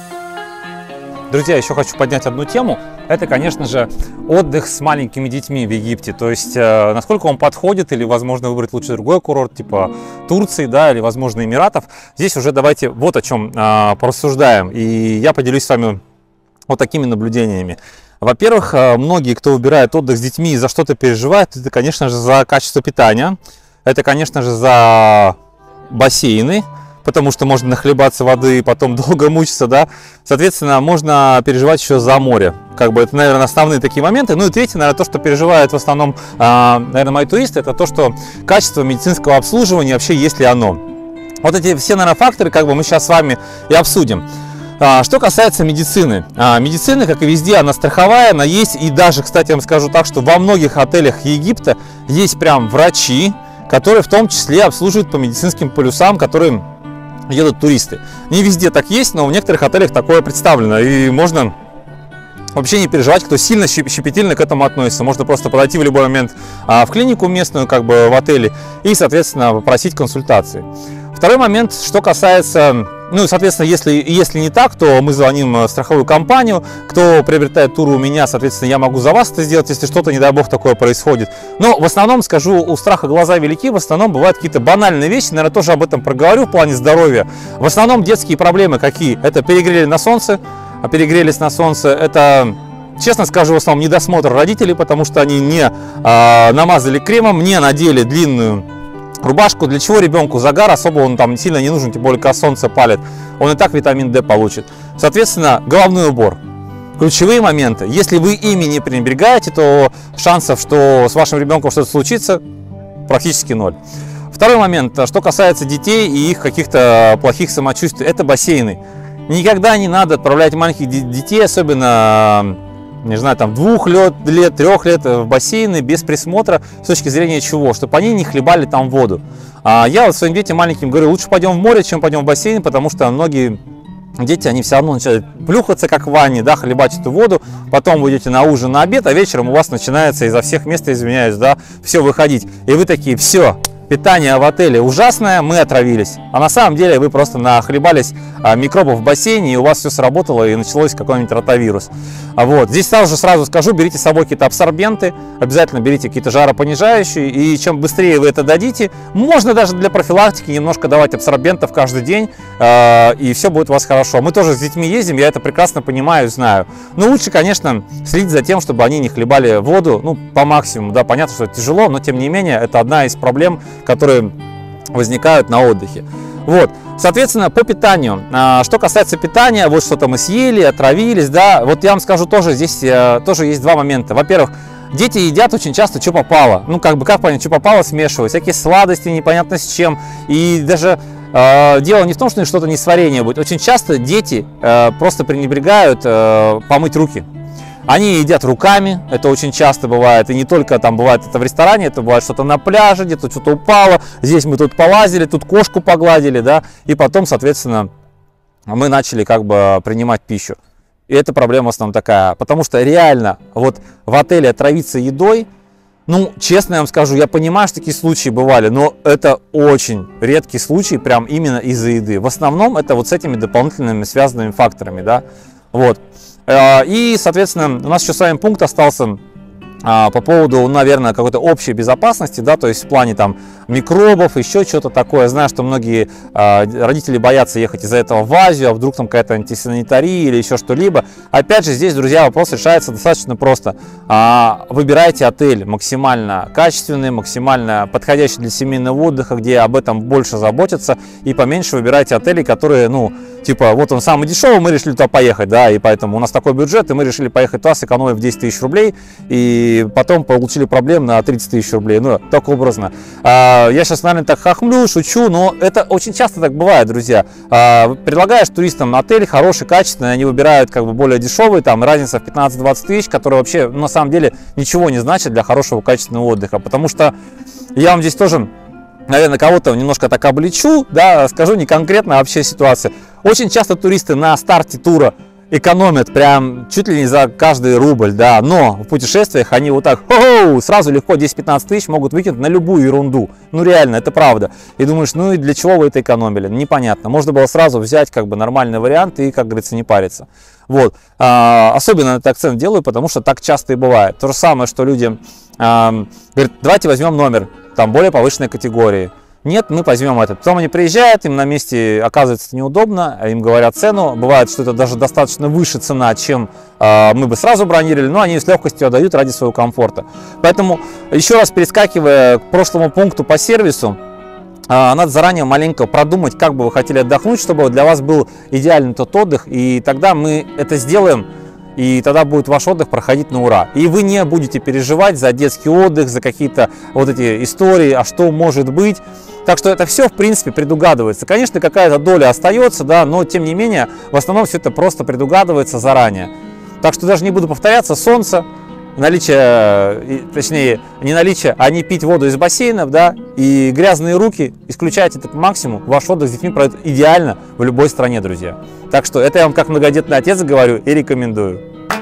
Speaker 1: Друзья, еще хочу поднять одну тему. Это, конечно же, отдых с маленькими детьми в Египте. То есть, э, насколько он подходит, или, возможно, выбрать лучше другой курорт, типа Турции, да, или, возможно, Эмиратов. Здесь уже давайте вот о чем э, порассуждаем. И я поделюсь с вами вот такими наблюдениями. Во-первых, многие, кто выбирает отдых с детьми и за что-то переживает, это, конечно же, за качество питания. Это, конечно же, за бассейны, потому что можно нахлебаться воды и потом долго мучиться, да. Соответственно, можно переживать еще за море. Как бы это, наверное, основные такие моменты. Ну и третье, наверное, то, что переживают в основном, наверное, мои туристы, это то, что качество медицинского обслуживания, вообще есть ли оно. Вот эти все, наверное, факторы, как бы мы сейчас с вами и обсудим. Что касается медицины. Медицина, как и везде, она страховая, она есть. И даже, кстати, я вам скажу так, что во многих отелях Египта есть прям врачи, которые в том числе обслуживают по медицинским полюсам, которые едут туристы. Не везде так есть, но в некоторых отелях такое представлено. И можно вообще не переживать, кто сильно щепетильно к этому относится. Можно просто подойти в любой момент в клинику местную, как бы в отеле, и, соответственно, попросить консультации. Второй момент, что касается, ну, соответственно, если, если не так, то мы звоним в страховую компанию. Кто приобретает туры у меня, соответственно, я могу за вас это сделать, если что-то, не дай бог, такое происходит. Но в основном, скажу, у страха глаза велики, в основном бывают какие-то банальные вещи, наверное, тоже об этом проговорю в плане здоровья. В основном детские проблемы какие? Это перегрели на солнце, а перегрелись на солнце, это... Честно скажу, в основном недосмотр родителей, потому что они не э, намазали кремом, не надели длинную рубашку. Для чего ребенку загар? Особо он там сильно не нужен, тем более, когда солнце палит. Он и так витамин дэ получит. Соответственно, головной убор. Ключевые моменты. Если вы ими не пренебрегаете, то шансов, что с вашим ребенком что-то случится, практически ноль. Второй момент, что касается детей и их каких-то плохих самочувствий, это бассейны. Никогда не надо отправлять маленьких детей, особенно, не знаю, там двух лет, лет, трех лет в бассейны без присмотра, с точки зрения чего? Чтобы они не хлебали там воду. А я вот своим детям маленьким говорю, лучше пойдем в море, чем пойдем в бассейн, потому что многие дети, они все равно начинают плюхаться, как в ванне, да, хлебать эту воду, потом вы идете на ужин, на обед, а вечером у вас начинается изо всех мест, извиняюсь, да, все выходить. И вы такие, все, питание в отеле ужасное, мы отравились. А на самом деле вы просто нахлебались а, микробов в бассейне, и у вас все сработало, и началось какой-нибудь ротавирус. А вот. Здесь сразу же сразу скажу, берите с собой какие-то абсорбенты, обязательно берите какие-то жаропонижающие, и чем быстрее вы это дадите, можно даже для профилактики немножко давать абсорбентов каждый день, э, и все будет у вас хорошо. Мы тоже с детьми ездим, я это прекрасно понимаю, знаю. Но лучше, конечно, следить за тем, чтобы они не хлебали воду, ну, по максимуму, да, понятно, что это тяжело, но тем не менее, это одна из проблем, которые возникают на отдыхе. Вот, соответственно, по питанию. Что касается питания, вот что-то мы съели, отравились, да, вот я вам скажу тоже, здесь тоже есть два момента. Во-первых, дети едят очень часто, что попало. Ну, как бы, как понять, что попало, смешивают. Всякие сладости, непонятно с чем. И даже э, дело не в том, что что-то несварение будет. Очень часто дети э, просто пренебрегают э, помыть руки. Они едят руками, это очень часто бывает, и не только там бывает это в ресторане, это бывает что-то на пляже, где-то что-то упало, здесь мы тут полазили, тут кошку погладили, да, и потом, соответственно, мы начали как бы принимать пищу. И эта проблема в основном такая, потому что реально вот в отеле отравиться едой, ну, честно я вам скажу, я понимаю, что такие случаи бывали, но это очень редкий случай, прям именно из-за еды. В основном это вот с этими дополнительными связанными факторами, да, вот. И, соответственно, у нас еще с вами пункт остался а, по поводу, наверное, какой-то общей безопасности, да, то есть в плане там микробов, еще что-то такое. Знаю, что многие а, родители боятся ехать из-за этого в Азию, а вдруг там какая-то антисанитария или еще что-либо. Опять же, здесь, друзья, вопрос решается достаточно просто. А, выбирайте отель максимально качественный, максимально подходящий для семейного отдыха, где об этом больше заботятся, и поменьше выбирайте отели, которые, ну, типа, вот он самый дешевый, мы решили туда поехать, да, и поэтому у нас такой бюджет, и мы решили поехать туда, сэкономив десять тысяч рублей, и потом получили проблем на тридцать тысяч рублей, ну, так образно. А, я сейчас, наверное, так хохмлю, шучу, но это очень часто так бывает, друзья. А, предлагаешь туристам отель хороший, качественный, они выбирают как бы более дешевый, там разница в пятнадцать-двадцать тысяч, которая вообще, ну, на самом деле, ничего не значит для хорошего, качественного отдыха, потому что я вам здесь тоже, наверное, кого-то немножко так обличу, да, скажу не конкретно, а вообще ситуация. Очень часто туристы на старте тура экономят прям чуть ли не за каждый рубль, да, но в путешествиях они вот так хо-хо, сразу легко десять-пятнадцать тысяч могут выкинуть на любую ерунду. Ну реально, это правда. И думаешь, ну и для чего вы это экономили? Непонятно. Можно было сразу взять как бы нормальный вариант и, как говорится, не париться. Вот. А, особенно на этот акцент делаю, потому что так часто и бывает. То же самое, что люди а, говорят, давайте возьмем номер там более повышенной категории. Нет, мы возьмем этот. Потом они приезжают, им на месте оказывается это неудобно, им говорят цену. Бывает, что это даже достаточно выше цена, чем э, мы бы сразу бронировали, но они с легкостью отдают ради своего комфорта. Поэтому, еще раз перескакивая к прошлому пункту по сервису, э, надо заранее маленько продумать, как бы вы хотели отдохнуть, чтобы для вас был идеальный тот отдых, и тогда мы это сделаем. И тогда будет ваш отдых проходить на ура. И вы не будете переживать за детский отдых, за какие-то вот эти истории, а что может быть. Так что это все, в принципе, предугадывается. Конечно, какая-то доля остается, да, но тем не менее, в основном все это просто предугадывается заранее. Так что даже не буду повторяться, солнце, наличие, точнее, не наличие, а не пить воду из бассейнов, да, и грязные руки, исключайте это по максимуму, ваш отдых с детьми пройдет идеально в любой стране, друзья. Так что это я вам как многодетный отец говорю и рекомендую.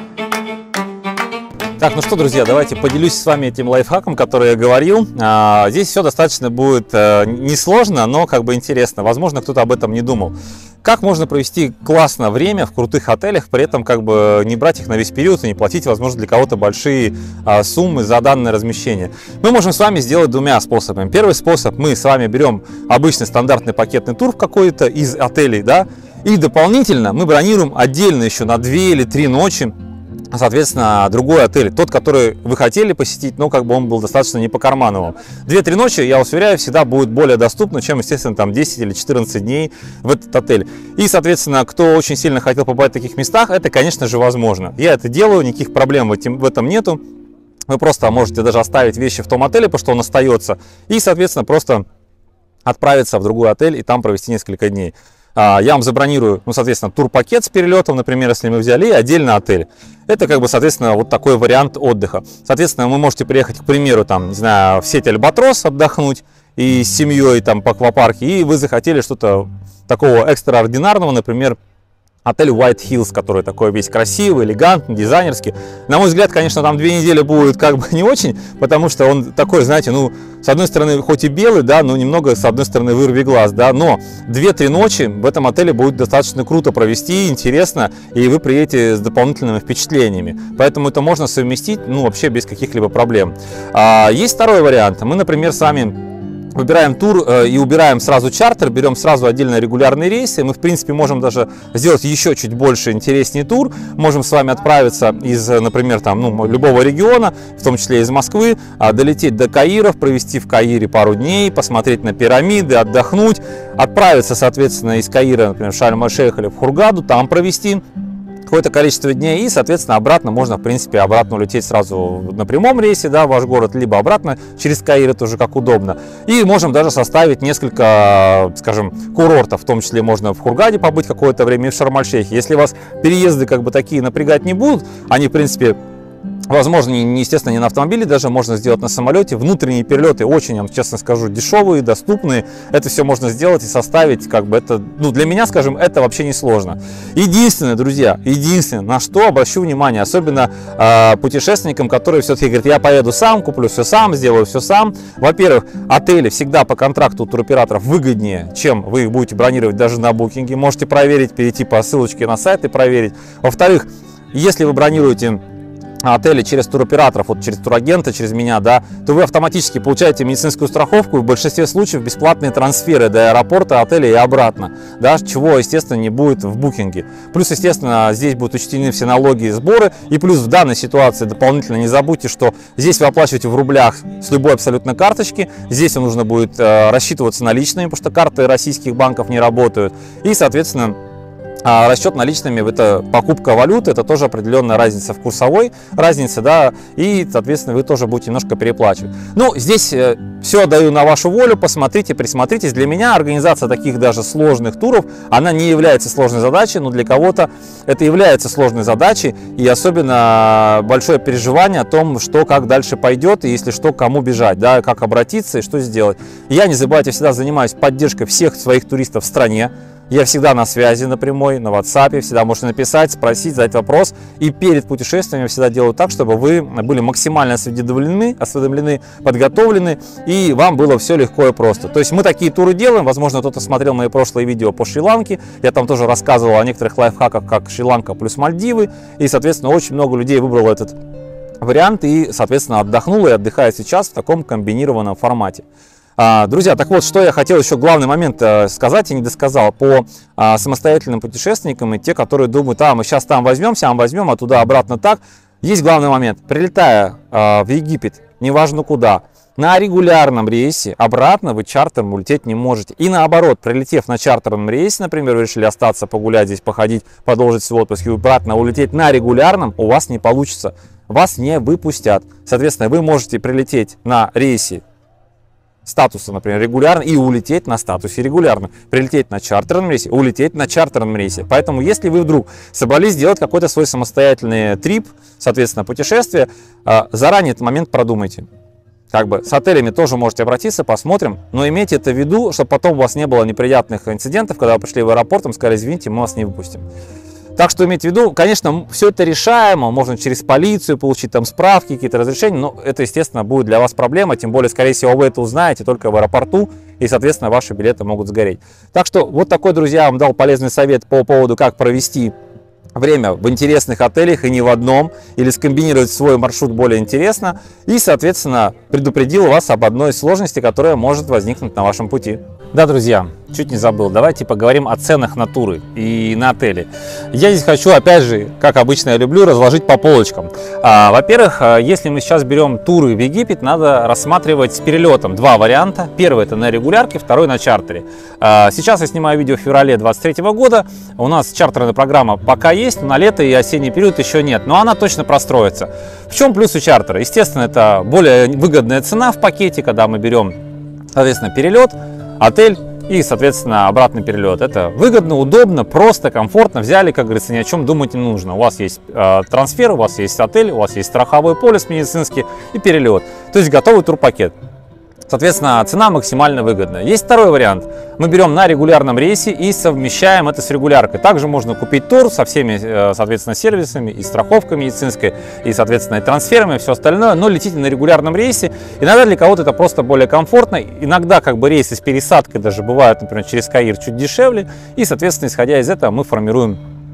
Speaker 1: Так, ну что, друзья, давайте поделюсь с вами этим лайфхаком, который я говорил. А, здесь все достаточно будет а, несложно, но как бы интересно. Возможно, кто-то об этом не думал. Как можно провести классно время в крутых отелях, при этом как бы не брать их на весь период и не платить, возможно, для кого-то большие а, суммы за данное размещение? Мы можем с вами сделать двумя способами. Первый способ: мы с вами берем обычный стандартный пакетный тур в какой-то из отелей, да, и дополнительно мы бронируем отдельно еще на две или три ночи, соответственно, другой отель, тот, который вы хотели посетить, но как бы он был достаточно не по карману вам. две-три ночи, я вас уверяю, всегда будет более доступно, чем, естественно, там десять или четырнадцать дней в этот отель. И, соответственно, кто очень сильно хотел побывать в таких местах, это, конечно же, возможно. Я это делаю, никаких проблем в этом нету. Вы просто можете даже оставить вещи в том отеле, потому что он остается, и, соответственно, просто отправиться в другой отель и там провести несколько дней. Я вам забронирую, ну, соответственно, турпакет с перелетом, например, если мы взяли, и отдельно отель. Это, как бы, соответственно, вот такой вариант отдыха. Соответственно, вы можете приехать, к примеру, там, не знаю, в сеть Альбатрос отдохнуть и с семьей там по аквапарке, и вы захотели что-то такого экстраординарного, например, отель White Hills, который такой весь красивый, элегантный, дизайнерский. На мой взгляд, конечно, там две недели будет как бы не очень, потому что он такой, знаете, ну, с одной стороны, хоть и белый, да, но немного, с одной стороны, вырви глаз, да, но две-три ночи в этом отеле будет достаточно круто провести, интересно, и вы приедете с дополнительными впечатлениями. Поэтому это можно совместить, ну, вообще без каких-либо проблем. А, есть второй вариант. Мы, например, с вами выбираем тур э, и убираем сразу чартер, берем сразу отдельно регулярные рейсы. Мы, в принципе, можем даже сделать еще чуть больше интереснее тур. Можем с вами отправиться из, например, там, ну, любого региона, в том числе из Москвы, а, долететь до Каира, провести в Каире пару дней, посмотреть на пирамиды, отдохнуть, отправиться, соответственно, из Каира, например, в Шарм-эль-Шейх или в Хургаду, там провести какое-то количество дней, и, соответственно, обратно можно, в принципе, обратно улететь сразу на прямом рейсе, да, в ваш город, либо обратно через Каир, это уже как удобно. И можем даже составить несколько, скажем, курортов, в том числе можно в Хургаде побыть какое-то время и в Шарм-эль-Шейхе. Если вас переезды как бы такие напрягать не будут, они, в принципе, возможно, не, естественно, не на автомобиле, даже можно сделать на самолете. Внутренние перелеты очень, я вам честно скажу, дешевые, доступные. Это все можно сделать и составить, как бы это, ну, для меня, скажем, это вообще не сложно. Единственное, друзья, единственное, на что обращу внимание, особенно э, путешественникам, которые все-таки говорят, я поеду сам, куплю все сам, сделаю все сам. Во-первых, отели всегда по контракту у туроператоров выгоднее, чем вы их будете бронировать даже на букинге. Можете проверить, перейти по ссылочке на сайт и проверить. Во-вторых, если вы бронируете отели через туроператоров, вот через турагента, через меня, да, то вы автоматически получаете медицинскую страховку и в большинстве случаев бесплатные трансферы до аэропорта, отеля и обратно, да, чего, естественно, не будет в букинге. Плюс, естественно, здесь будут учтены все налоги и сборы, и плюс в данной ситуации дополнительно не забудьте, что здесь вы оплачиваете в рублях с любой абсолютно карточки, здесь вам нужно будет э, рассчитываться наличными, потому что карты российских банков не работают, и, соответственно, А расчет наличными – это покупка валюты, это тоже определенная разница в курсовой разнице, да, и, соответственно, вы тоже будете немножко переплачивать. Ну, здесь э, все отдаю на вашу волю, посмотрите, присмотритесь. Для меня организация таких даже сложных туров, она не является сложной задачей, но для кого-то это является сложной задачей, и особенно большое переживание о том, что как дальше пойдет, и если что, к кому бежать, да, как обратиться и что сделать. Я, не забывайте, всегда занимаюсь поддержкой всех своих туристов в стране. Я всегда на связи напрямую, на WhatsApp, всегда можете написать, спросить, задать вопрос. И перед путешествием я всегда делаю так, чтобы вы были максимально осведомлены, осведомлены, подготовлены, и вам было все легко и просто. То есть мы такие туры делаем, возможно, кто-то смотрел мои прошлые видео по Шри-Ланке, я там тоже рассказывал о некоторых лайфхаках, как Шри-Ланка плюс Мальдивы, и, соответственно, очень много людей выбрало этот вариант и, соответственно, отдохнуло и отдыхает сейчас в таком комбинированном формате. Друзья, так вот, что я хотел еще главный момент сказать и не досказал по самостоятельным путешественникам и те, которые думают, а мы сейчас там возьмем, сам возьмем, а туда обратно так. Есть главный момент. Прилетая в Египет, неважно куда, на регулярном рейсе обратно вы чартером улететь не можете. И наоборот, прилетев на чартерном рейсе, например, вы решили остаться, погулять здесь, походить, продолжить свой отпуск и обратно улететь на регулярном, у вас не получится. Вас не выпустят. Соответственно, вы можете прилететь на рейсе статуса, например, регулярно и улететь на статусе регулярно, прилететь на чартерном рейсе, улететь на чартерном рейсе. Поэтому, если вы вдруг собрались сделать какой-то свой самостоятельный трип, соответственно, путешествие, заранее этот момент продумайте. Как бы с отелями тоже можете обратиться, посмотрим, но имейте это в виду, чтобы потом у вас не было неприятных инцидентов, когда вы пришли в аэропорт, вам сказали, извините, мы вас не выпустим. Так что имейте в виду, конечно, все это решаемо, можно через полицию получить там справки, какие-то разрешения, но это, естественно, будет для вас проблема, тем более, скорее всего, вы это узнаете только в аэропорту, и, соответственно, ваши билеты могут сгореть. Так что вот такой, друзья, я вам дал полезный совет по поводу, как провести время в интересных отелях и не в одном, или скомбинировать свой маршрут более интересно, и, соответственно, предупредил вас об одной сложности, которая может возникнуть на вашем пути. Да, друзья, чуть не забыл, давайте поговорим о ценах на туры и на отели. Я здесь хочу, опять же, как обычно я люблю, разложить по полочкам. А, во-первых, если мы сейчас берем туры в Египет, надо рассматривать с перелетом два варианта. Первый — это на регулярке, второй — на чартере. А, сейчас я снимаю видео в феврале две тысячи двадцать третьего года. У нас чартерная программа пока есть, но на лето и осенний период еще нет, но она точно простроится. В чем плюс у чартера? Естественно, это более выгодная цена в пакете, когда мы берем, соответственно, перелет, отель и, соответственно, обратный перелет. Это выгодно, удобно, просто, комфортно. Взяли, как говорится, ни о чем думать не нужно. У вас есть э, трансфер, у вас есть отель, у вас есть страховой полис медицинский и перелет. То есть готовый турпакет. Соответственно, цена максимально выгодная. Есть второй вариант. Мы берем на регулярном рейсе и совмещаем это с регуляркой. Также можно купить тур со всеми, соответственно, сервисами, и страховкой медицинской, и, соответственно, и трансферами, и все остальное. Но летите на регулярном рейсе. Иногда для кого-то это просто более комфортно. Иногда как бы рейсы с пересадкой даже бывают, например, через Каир чуть дешевле. И, соответственно, исходя из этого, мы формируем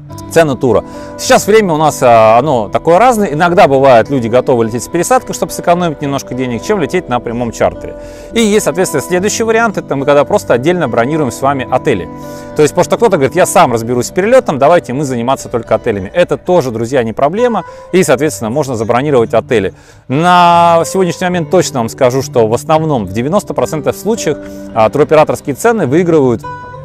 Speaker 1: цены тура. Сейчас время у нас оно такое разное. Иногда бывает, люди готовы лететь с пересадкой, чтобы сэкономить немножко денег, чем лететь на прямом чартере. И есть, соответственно, следующий вариант. Это мы когда просто отдельно бронируем с вами отели. То есть, потому что кто-то говорит, я сам разберусь с перелетом, давайте мы заниматься только отелями. Это тоже, друзья, не проблема. И, соответственно, можно забронировать отели. На сегодняшний момент точно вам скажу, что в основном в девяноста процентах случаев туроператорские цены выигрывают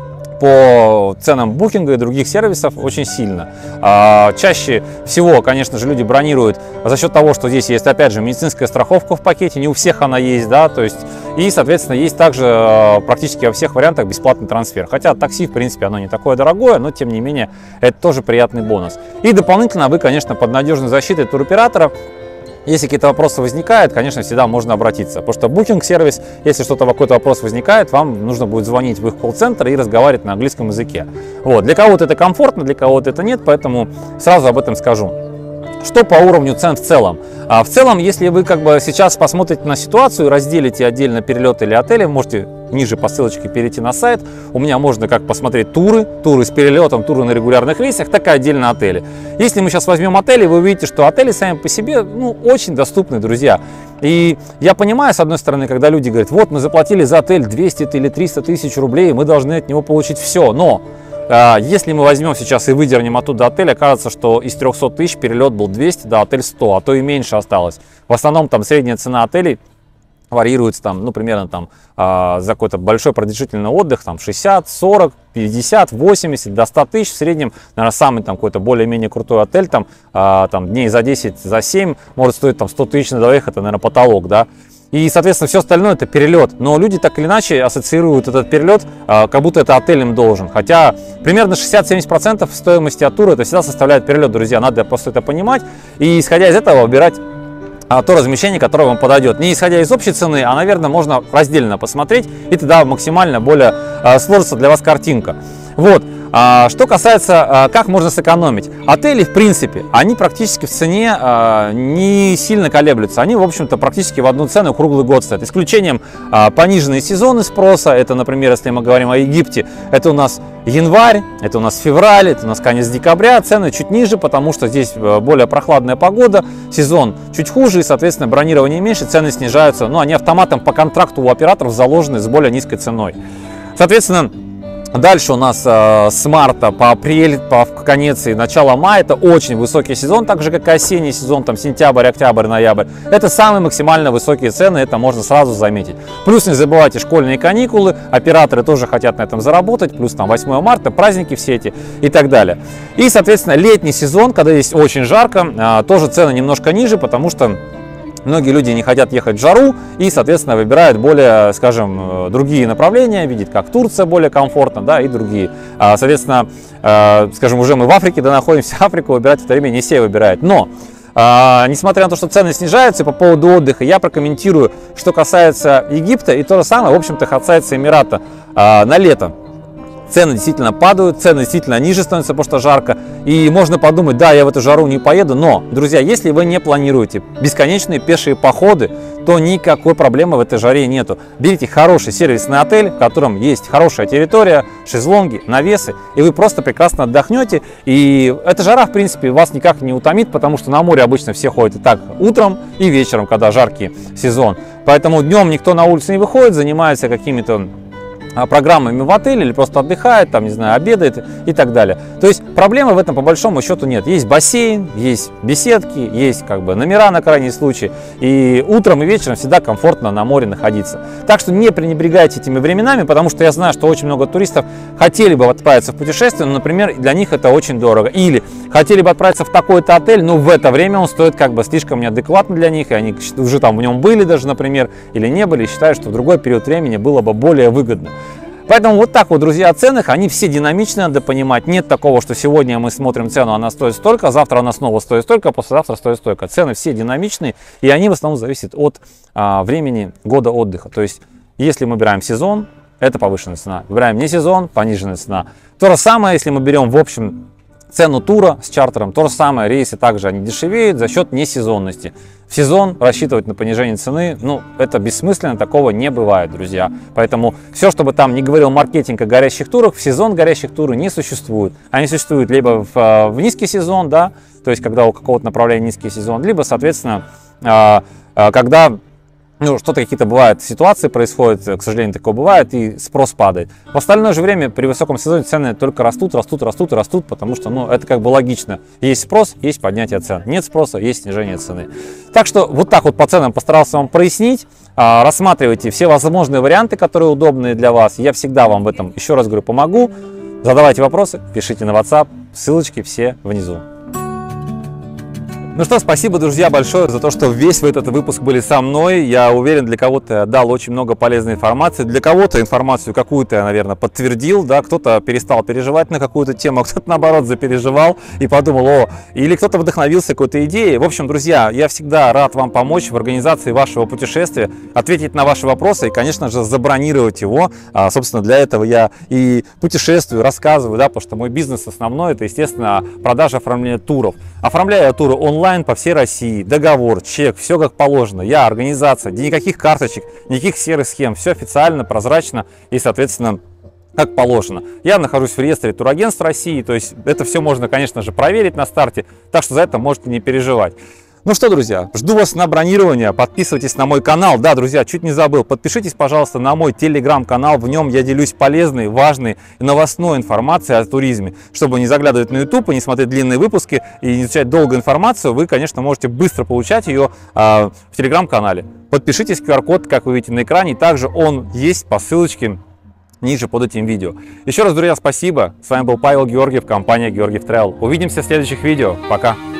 Speaker 1: по ценам букинга и других сервисов очень сильно. А, чаще всего, конечно же, люди бронируют за счет того, что здесь есть, опять же, медицинская страховка в пакете, не у всех она есть, да, то есть, и, соответственно, есть также практически во всех вариантах бесплатный трансфер. Хотя такси, в принципе, оно не такое дорогое, но, тем не менее, это тоже приятный бонус. И дополнительно вы, конечно, под надежной защитой туроператора. Если какие-то вопросы возникают, конечно, всегда можно обратиться, потому что букинг-сервис, если что-то какой-то вопрос возникает, вам нужно будет звонить в их колл-центр и разговаривать на английском языке. Вот. Для кого-то это комфортно, для кого-то это нет, поэтому сразу об этом скажу. Что по уровню цен в целом? А в целом, если вы как бы сейчас посмотрите на ситуацию, разделите отдельно перелеты или отели, можете ниже по ссылочке перейти на сайт. У меня можно как посмотреть туры, туры с перелетом, туры на регулярных рейсах, так и отдельно отели. Если мы сейчас возьмем отели, вы увидите, что отели сами по себе ну, очень доступны, друзья. И я понимаю, с одной стороны, когда люди говорят, вот мы заплатили за отель двести или триста тысяч рублей, мы должны от него получить все, но... Если мы возьмем сейчас и выдернем оттуда отель, окажется, что из трёхсот тысяч перелет был двести, да, отель сто, а то и меньше осталось. В основном там средняя цена отелей варьируется там, ну, примерно там э, за какой-то большой продолжительный отдых, там шестьдесят, сорок, пятьдесят, восемьдесят, до ста тысяч в среднем. Наверное, самый там какой-то более-менее крутой отель, там, э, там дней за десять, за семь, может стоить там сто тысяч на двоих, это, наверное, потолок, да. И, соответственно, все остальное это перелет. Но люди так или иначе ассоциируют этот перелет, э, как будто это отель им должен. Хотя примерно шестьдесят-семьдесят процентов стоимости от тура это всегда составляет перелет, друзья. Надо просто это понимать. И, исходя из этого, выбирать а, то размещение, которое вам подойдет. Не исходя из общей цены, а, наверное, можно раздельно посмотреть. И тогда максимально более э, сложится для вас картинка. Вот. А, что касается, а, как можно сэкономить. Отели, в принципе, они практически в цене а, не сильно колеблются. Они, в общем-то, практически в одну цену круглый год стоят. Исключением а, пониженные сезоны спроса. Это, например, если мы говорим о Египте, это у нас январь, это у нас февраль, это у нас конец декабря. Цены чуть ниже, потому что здесь более прохладная погода, сезон чуть хуже, и, соответственно, бронирование меньше, цены снижаются. Но они автоматом по контракту у операторов заложены с более низкой ценой. Соответственно, дальше у нас э, с марта по апрель, по конец и начало мая это очень высокий сезон, так же как и осенний сезон, там сентябрь, октябрь, ноябрь. Это самые максимально высокие цены, это можно сразу заметить. Плюс не забывайте школьные каникулы, операторы тоже хотят на этом заработать, плюс там восьмое марта, праздники все эти и так далее. И, соответственно, летний сезон, когда здесь очень жарко, э, тоже цены немножко ниже, потому что многие люди не хотят ехать в жару и, соответственно, выбирают более, скажем, другие направления, видят, как Турция более комфортно, да, и другие. Соответственно, скажем, уже мы в Африке, да, находимся, Африку выбирать в это время не все выбирают. Но, несмотря на то, что цены снижаются по поводу отдыха, я прокомментирую, что касается Египта, и то же самое, в общем-то, касается Эмирата на лето. Цены действительно падают, цены действительно ниже становятся, потому что жарко. И можно подумать, да, я в эту жару не поеду. Но, друзья, если вы не планируете бесконечные пешие походы, то никакой проблемы в этой жаре нету. Берите хороший сервисный отель, в котором есть хорошая территория, шезлонги, навесы, и вы просто прекрасно отдохнете. И эта жара, в принципе, вас никак не утомит, потому что на море обычно все ходят и так утром и вечером, когда жаркий сезон. Поэтому днем никто на улицу не выходит, занимается какими-то программами в отеле или просто отдыхает, там, не знаю, обедает и так далее. То есть проблемы в этом по большому счету нет. Есть бассейн, есть беседки, есть как бы номера на крайний случай. И утром и вечером всегда комфортно на море находиться. Так что не пренебрегайте этими временами, потому что я знаю, что очень много туристов хотели бы отправиться в путешествие, но, например, для них это очень дорого. Или хотели бы отправиться в такой-то отель, но в это время он стоит как бы слишком неадекватно для них, и они уже там в нем были даже, например, или не были, и считают, что в другой период времени было бы более выгодно. Поэтому вот так вот, друзья, о ценах, они все динамичные, надо понимать. Нет такого, что сегодня мы смотрим цену, она стоит столько, завтра она снова стоит столько, послезавтра стоит столько. Цены все динамичные, и они в основном зависят от а, времени года отдыха. То есть, если мы выбираем сезон, это повышенная цена. Выбираем не сезон, пониженная цена. То же самое, если мы берем в общем цену тура с чартером. То же самое, рейсы также они дешевеют за счет несезонности. В сезон рассчитывать на понижение цены, ну, это бессмысленно, такого не бывает, друзья. Поэтому все, что бы там ни говорил маркетинг о горящих турах, в сезон горящих туров не существует. Они существуют либо в, в низкий сезон, да, то есть когда у какого-то направления низкий сезон, либо, соответственно, когда... Ну, что-то какие-то бывают ситуации происходят, к сожалению, такое бывает, и спрос падает. В остальное же время при высоком сезоне цены только растут, растут, растут и растут, потому что, ну, это как бы логично. Есть спрос, есть поднятие цен. Нет спроса, есть снижение цены. Так что вот так вот по ценам постарался вам прояснить. Рассматривайте все возможные варианты, которые удобные для вас. Я всегда вам в этом, еще раз говорю, помогу. Задавайте вопросы, пишите на WhatsApp, ссылочки все внизу. Ну что, спасибо, друзья, большое за то, что весь этот выпуск были со мной. Я уверен, для кого-то я дал очень много полезной информации. Для кого-то информацию какую-то я, наверное, подтвердил, да, кто-то перестал переживать на какую-то тему, а кто-то, наоборот, запереживал и подумал, о, или кто-то вдохновился какой-то идеей. В общем, друзья, я всегда рад вам помочь в организации вашего путешествия, ответить на ваши вопросы и, конечно же, забронировать его. А, собственно, для этого я и путешествую, рассказываю, да, потому что мой бизнес основной, это, естественно, продажа, оформление туров. Оформляю я туры онлайн по всей России, договор, чек, все как положено. Я организация, никаких карточек, никаких серых схем, все официально, прозрачно и, соответственно, как положено. Я нахожусь в реестре турагентств России, то есть это все можно, конечно же, проверить на старте, так что за это можете не переживать. Ну что, друзья, жду вас на бронирование, подписывайтесь на мой канал. Да, друзья, чуть не забыл, подпишитесь, пожалуйста, на мой телеграм-канал, в нем я делюсь полезной, важной и новостной информацией о туризме. Чтобы не заглядывать на YouTube и не смотреть длинные выпуски и не изучать долго информацию, вы, конечно, можете быстро получать ее э, в телеграм-канале. Подпишитесь, ку ар код, как вы видите на экране, также он есть по ссылочке ниже под этим видео. Еще раз, друзья, спасибо. С вами был Павел Георгиев, компания Георгиев Travel. Увидимся в следующих видео. Пока!